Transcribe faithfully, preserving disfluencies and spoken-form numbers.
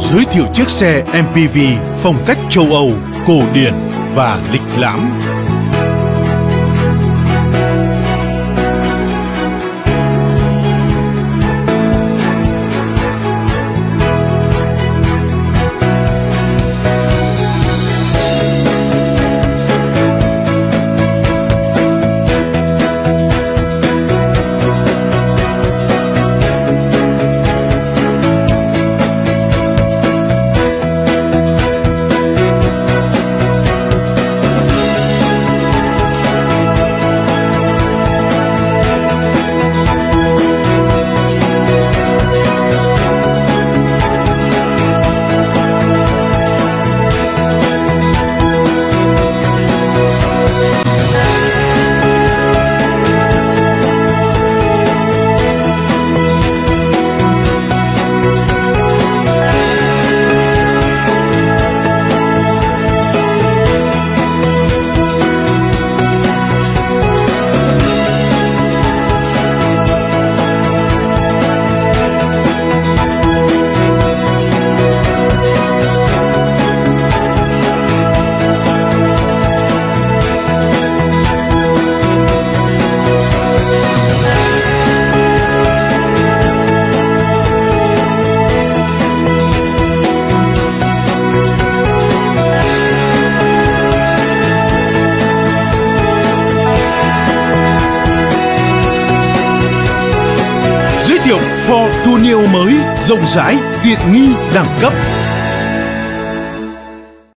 giới thiệu chiếc xe em pê vê phong cách châu Âu, cổ điển và lịch lãm. Fortuner mới, rộng rãi, tiện nghi, đẳng cấp.